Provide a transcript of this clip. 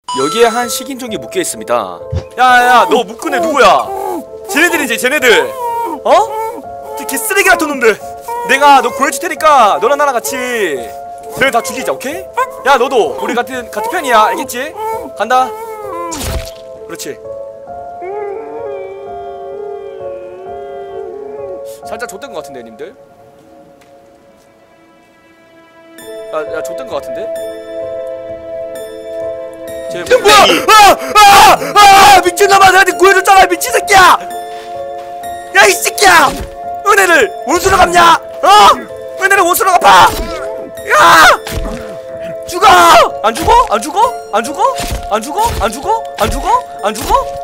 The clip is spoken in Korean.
여기에 한 식인종이 묶여있습니다. 야야야, 너 묶은 애 누구야? 쟤네들이지, 쟤네들. 어? 저 개쓰레기 같은 놈들. 내가 너 구해줄 테니까 너랑 나랑 같이 쟤네 다 죽이자, 오케이? 야, 너도 우리 같은 편이야, 알겠지? 간다. 그렇지. 살짝 좆된 것 같은데, 님들. 야, 좆된 것 같은데? 쟤 뭐야? 미친놈아, 내가 니 구해줬잖아, 미친 새끼야! 야, 이 새끼야! 은혜를 원수로 갚냐? 어? 은혜를 원수로 갚아! 야! 죽어! 안 죽어? 안 죽어? 안 죽어? 안 죽어? 안 죽어? 안 죽어? 안 죽어?